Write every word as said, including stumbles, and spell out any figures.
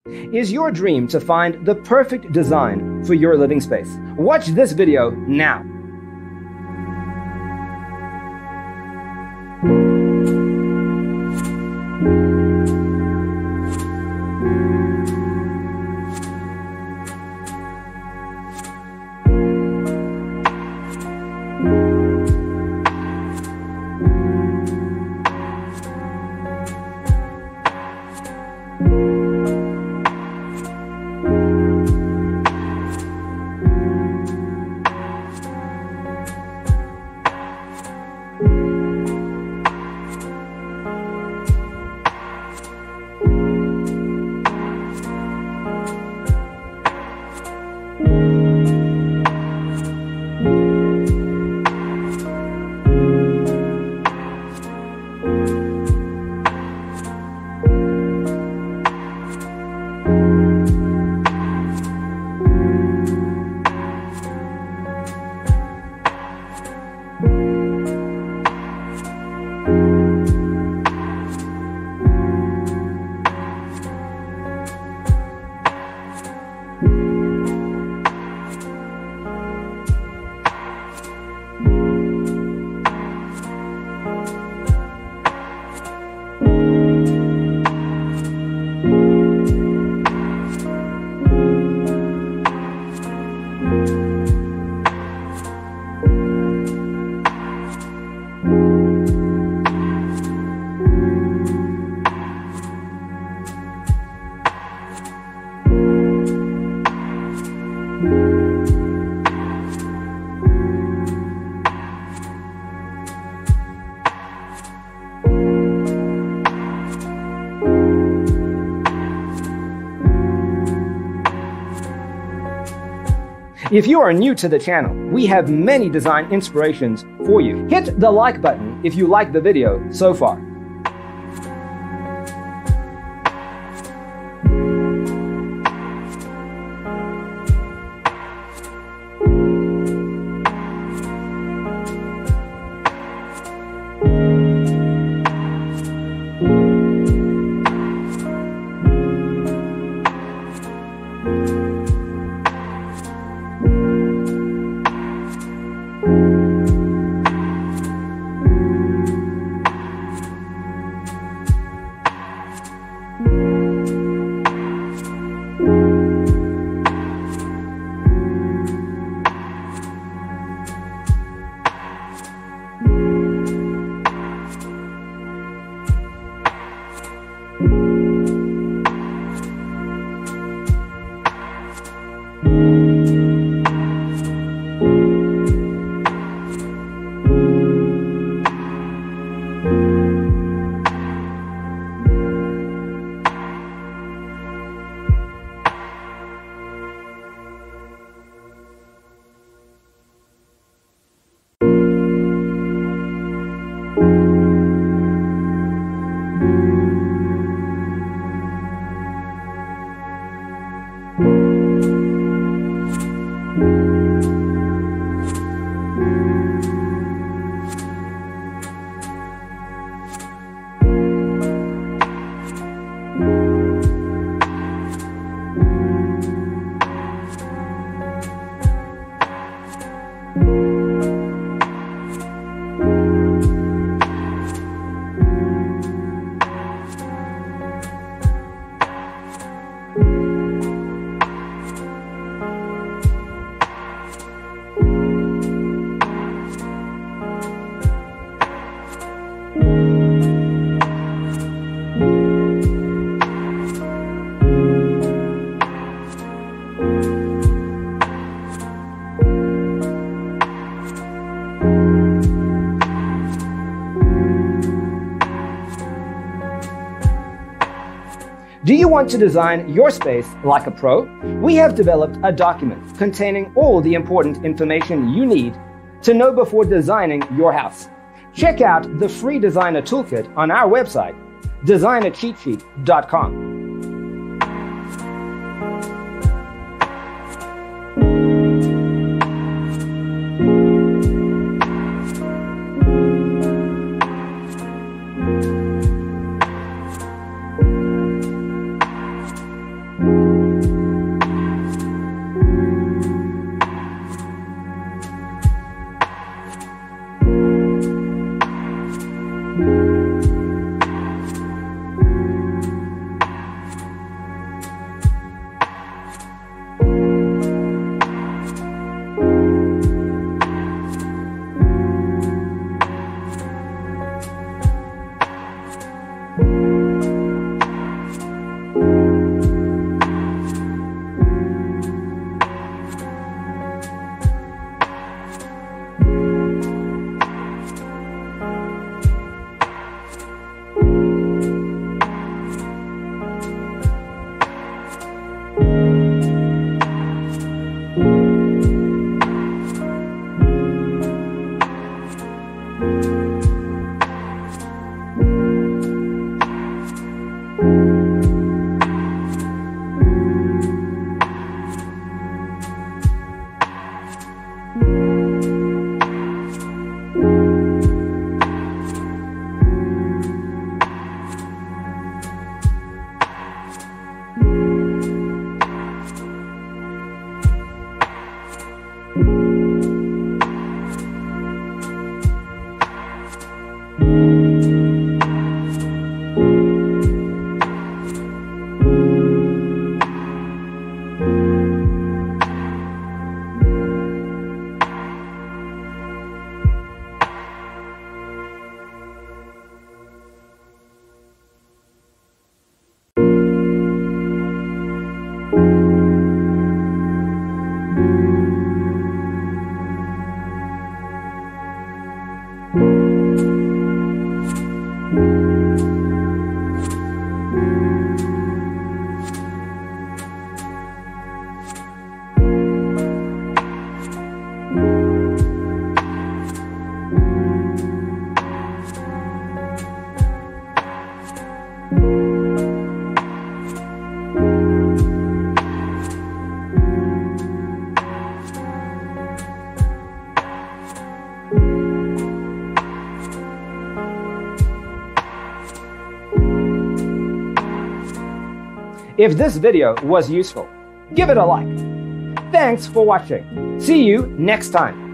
Is your dream to find the perfect design for your living space? Watch this video now. If you are new to the channel, we have many design inspirations for you. Hit the like button if you like the video so far. Do you want to design your space like a pro? We have developed a document containing all the important information you need to know before designing your house. Check out the free designer toolkit on our website, designer cheat sheet dot com. If this video was useful, give it a like. Thanks for watching. See you next time.